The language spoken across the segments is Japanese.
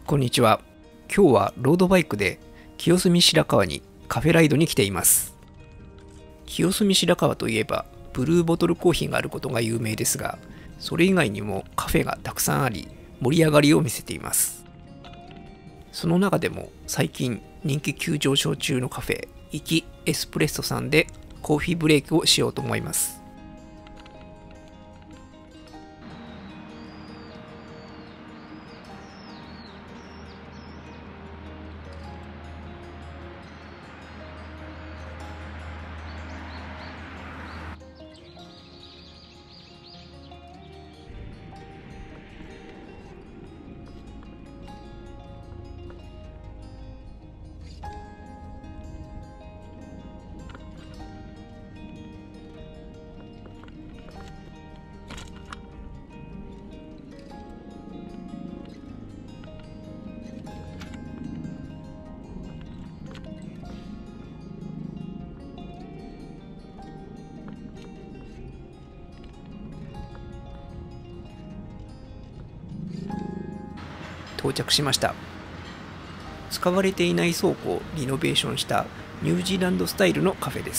こんにちは。今日はロードバイクで清澄白河にカフェライドに来ています。清澄白河といえばブルーボトルコーヒーがあることが有名ですが、それ以外にもカフェがたくさんあり盛り上がりを見せています。その中でも最近人気急上昇中のカフェ、イキエスプレッソさんでコーヒーブレイクをしようと思います。到着しました。使われていない倉庫をリノベーションしたニュージーランドスタイルのカフェです。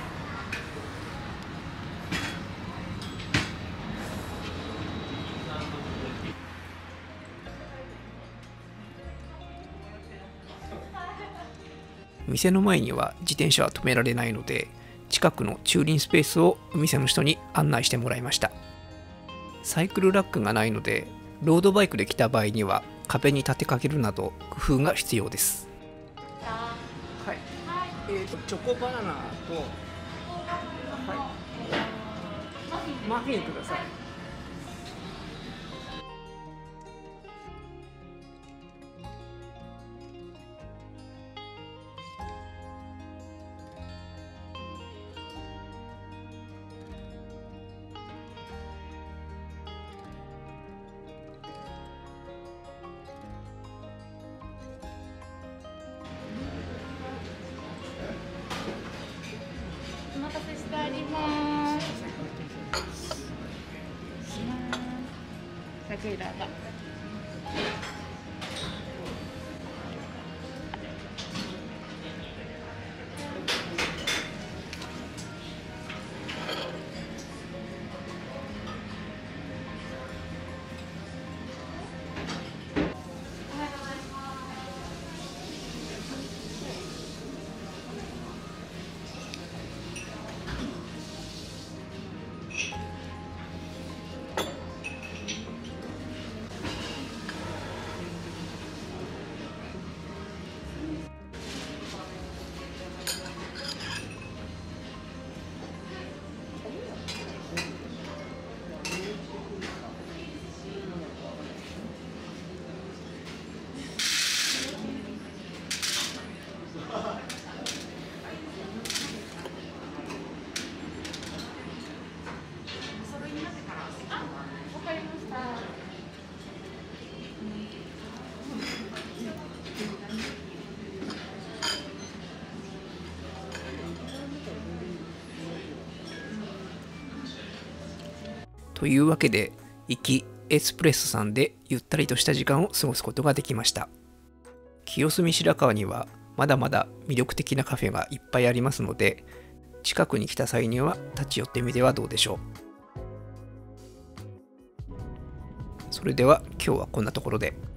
店の前には自転車は止められないので、近くの駐輪スペースをお店の人に案内してもらいました。サイクルラックがないので、ロードバイクで来た場合には壁に立てかけるなど工夫が必要です。はい、チョコバナナと、はい、マフィンください。 お待たせしてあります。100円だ。 というわけで、イキエスプレッソさんでゆったりとした時間を過ごすことができました。清澄白河にはまだまだ魅力的なカフェがいっぱいありますので、近くに来た際には立ち寄ってみてはどうでしょう。それでは今日はこんなところで。